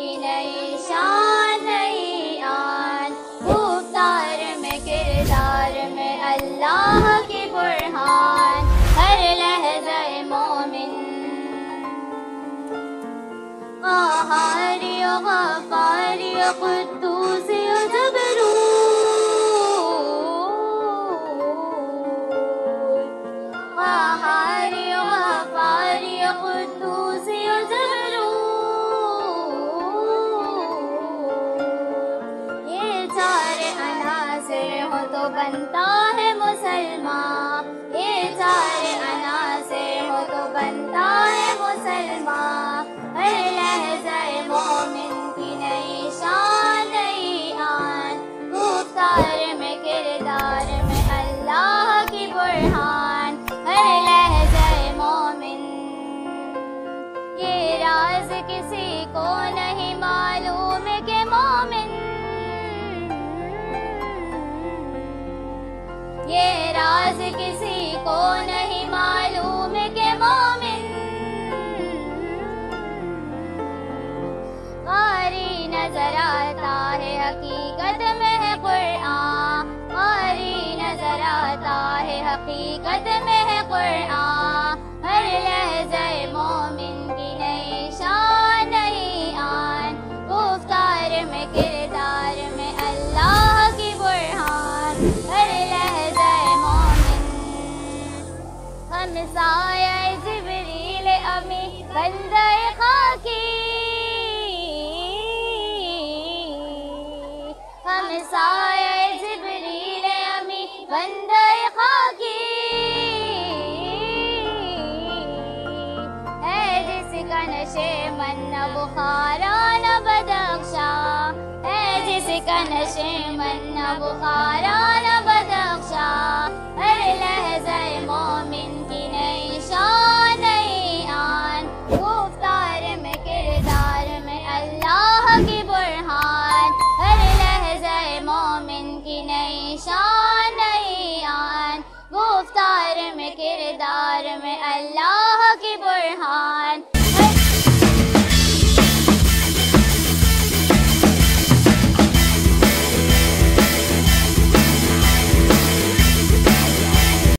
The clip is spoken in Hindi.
की नई शान नई आन, गुफ्तार में किरदार में अल्लाह की बुरहान, हर लहज़े मोमिन क़हारी व ग़फ़ारी व क़ुद्दूसी व जबरूत, क़हारी व ग़फ़ारी व क़ुद्दूसी व जबरूत, ये चार अनासिर हो तो बनता है मुसलमान, ये चार अनासिर हो तो बनता है मुसलमान, हर लहज़े मोमिन की नई शान नई आन, गुफ्तार में किरदार में अल्लाह की बुरहान, हर लहज़े मोमिन। ये राज किसी को नहीं मालूम के मोमिन, ये राज किसी को नहीं मालूम के मोमिन, क़ारी नजर आता है हकीकत में है क़ुरआन, क़ारी नजर आता है हकीकत में है क़ुरआन, हर लहज़े मोमिन की नई शान नई आन, गुफ्तार में किरदार में अल्लाह की बुरहान, हर लहज़े मोमिन। हम साया जिब्रील अमी बंदे खाकी, हम साया जिब्रील अमी बंदे खाकी, है जिसका नशे मन न बुखारा न बदख्शा, है जिसका नशे मन न बुखारा न बदख्शा, हर लहज़े मोमिन की नई शान नई आन, गुफ्तार में किरदार में अल्लाह की बुरहान, हर लहज़े मोमिन की नई शान नई आन, गुफ्तार में किरदार में अल्लाह की बुरहान,